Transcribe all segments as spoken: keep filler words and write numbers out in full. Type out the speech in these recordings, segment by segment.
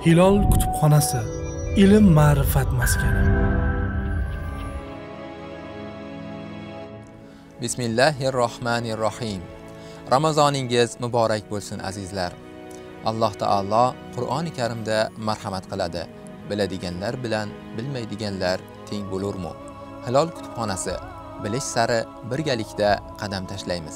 Hilol kutubxonasi, ilm ma'rifat maskani. Bismillahirrohmanirrohim. Ramazoningiz muborak bo'lsin azizlar. Alloh taolo Qur'oni Karimda marhamat qiladi. Biladiganlar bilan bilmaydiganlar teng bo'lurmi? Hilol kutubxonasi, bilish sari birgalikda qadam tashlaymiz.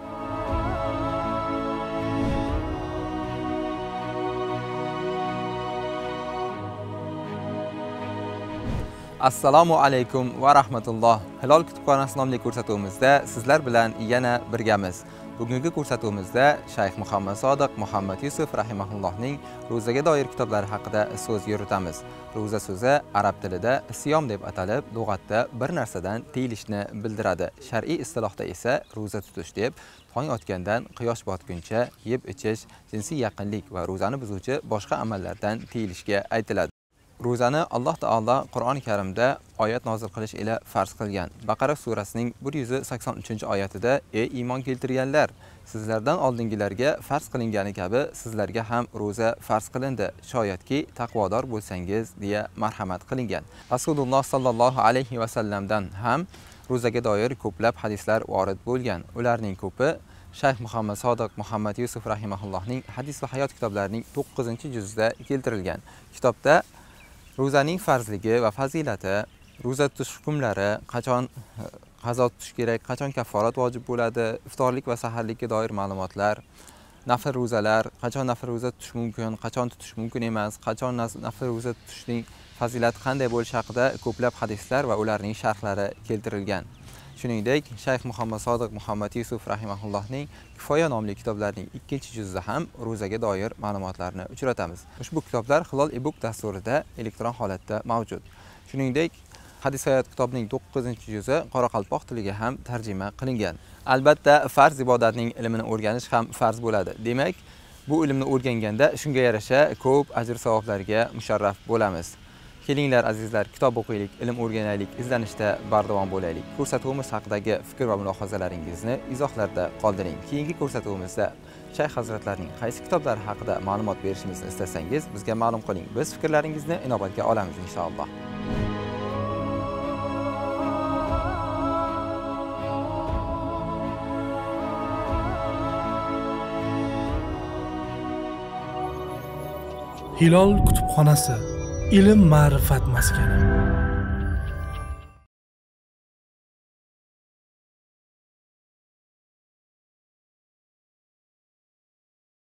Assalomu alaykum va rahmatulloh. Hilol kutubxonasi nomli ko'rsatuvimizda sizlar bilan yana birgamiz. Bugungi ko'rsatuvimizda Shayx Muhammad Sodiq Muhammad Yusuf rahimahullohning ro'zaga doir kitoblari haqida so'z yuritamiz. Ro'za so'zi arab tilida siyom deb atalib, lug'atda bir narsadan tiyilishni bildiradi. Shar'iy istilohda esa ro'za tutish deb tong otgandan quyosh botguncha yeb ichish, jinsiy yaqinlik va ro'zani buzuvchi boshqa amallardan tiyilishga aytiladi. Ro'zani Alloh taolo Qur'oni Karimda oyat nozil qilish ila farz qilgan. Baqara surasining bir yuz sakson uchinchi oyatida: "Ey iymon keltirganlar, sizlardan oldingilarga farz qilingani kabi sizlarga ham ro'za farz qilindi, shoyatki taqvodor bo'lsangiz" deya marhamat qilingan. Rasululloh sallallohu alayhi va sallamdan ham ro'zaga doir ko'plab hadislar vorid bo'lgan. Ularning ko'pi Shayx Muhammad Sodiq Muhammad Yusuf rahimahullohning Hadis va hayot kitoblarining to'qqizinchi juzida keltirilgan. Kitobda ro'zaning farzligi va fazilati, ro'za tutish hukmlari, qachon qazo tutish kerak, qachon kafforat vojib bo'ladi, iftorlik va saharlikka doir ma'lumotlar, nafl ro'zalar, qachon nafl ro'za tutish mumkin, qachon tutish mumkin emas, qachon nafl ro'za tutishning fazilati qanday bo'lishi haqida ko'plab hadislar va ularning sharhlari keltirilgan. Shuningdek, Shayx Muhammad Sodiq Muhammad Yusuf rahimahullohning Kifoya nomli kitoblarining ikkinchi juzida ham ro'zaga doir ma'lumotlarni uchratamiz. Ushbu kitoblar Hilol e-book dasturida elektron holatda mavjud. Shuningdek, Hadis hayot kitobining to'qqizinchi juzi qoraqalpoq tiliga ham tarjima qilingan. Albatta, farz ibodatning ilmini o'rganish ham farz bo'ladi. Demak, bu ilmni o'rganganda shunga yarasha ko'p ajr savoblarga musharraf bo'lamiz. Kelinglar azizlar, kitob o'qiylik, ilm o'rganaylik, izlanishda bardavom bo'laylik. Ko'rsatuvimiz haqidagi fikr va mulohazalaringizni izohlarda qoldiring. Keyingi ko'rsatuvimizda Shayx hazratlarining qaysi kitoblari haqida ma'lumot berishimizni istasangiz, bizga ma'lum qiling. Biz fikrlaringizni inobatga olamiz inshaalloh. Hilol kutubxonasi, ilm ma'rifat maskani.